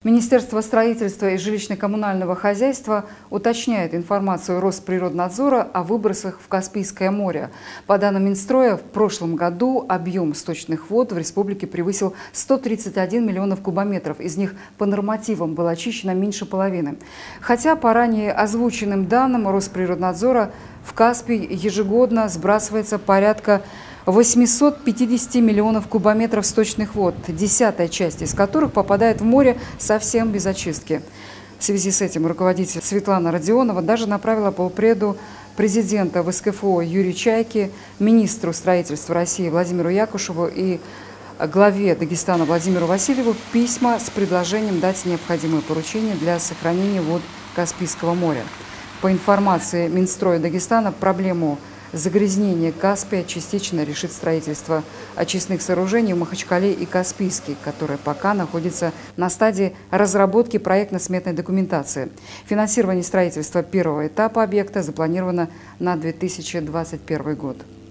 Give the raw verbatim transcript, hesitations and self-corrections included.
Министерство строительства и жилищно-коммунального хозяйства уточняет информацию Росприроднадзора о выбросах в Каспийское море. По данным Минстроя, в прошлом году объем сточных вод в республике превысил сто тридцать один миллионов кубометров. Из них по нормативам было очищено меньше половины. Хотя по ранее озвученным данным Росприроднадзора в Каспий ежегодно сбрасывается порядка восьмисот пятидесяти миллионов кубометров сточных вод, десятая часть из которых попадает в море совсем без очистки. В связи с этим руководитель Светлана Родионова даже направила полпреду президента ВСКФО Юрия Чайки, министру строительства России Владимиру Якушеву и главе Дагестана Владимиру Васильеву письма с предложением дать необходимые поручения для сохранения вод Каспийского моря. По информации Минстроя Дагестана, проблему загрязнение Каспия частично решит строительство очистных сооружений в Махачкале и Каспийске, которое пока находится на стадии разработки проектно-сметной документации. Финансирование строительства первого этапа объекта запланировано на две тысячи двадцать первый год.